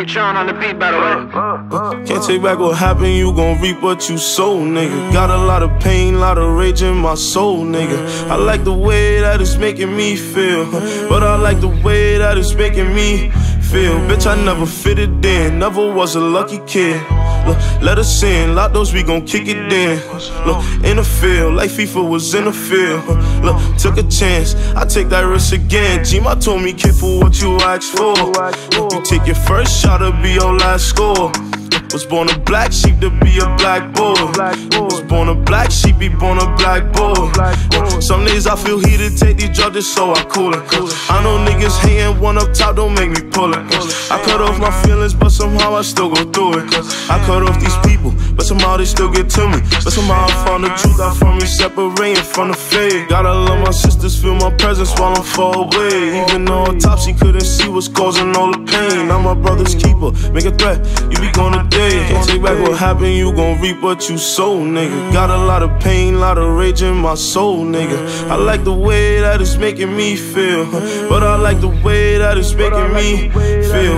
H-On on the beat, by the way. Can't take back what happened, you gon' reap what you sow, nigga. Got a lot of pain, lot of rage in my soul, nigga. I like the way that it's making me feel, but I like the way that it's making me feel. Bitch, I never fitted in, never was a lucky kid. Look, let us in, lock those, we gon' kick it in. Look, in the field, like FIFA was in the field. Look, took a chance, I take that risk again. G-Ma told me, kid, for what you asked for. You take your first shot, it'll be your last score. Was born a black sheep to be a black boy. Was born a black sheep, be born a black boy. Some days I feel heated, take these drugs so I cool it. I know niggas hating, one up top don't make me pull it. I cut off my feelings, but somehow I still go through it. I cut off these people, but somehow they still get to me. But somehow I found the truth out from me, separating from the fake. Gotta love my sisters, feel my presence while I'm far away. Even though autopsy couldn't see what's causing all the pain. I'm my brother's keeper, make a threat, you be gone today. Can't take back what happened, you gon' reap what you sow, nigga. Got a lot of pain, lot of rage in my soul, nigga. I like the way that it's making me feel, but I like the way that it's making me feel.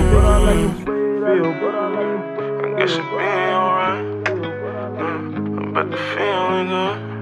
I guess it be alright. I bet the feeling good.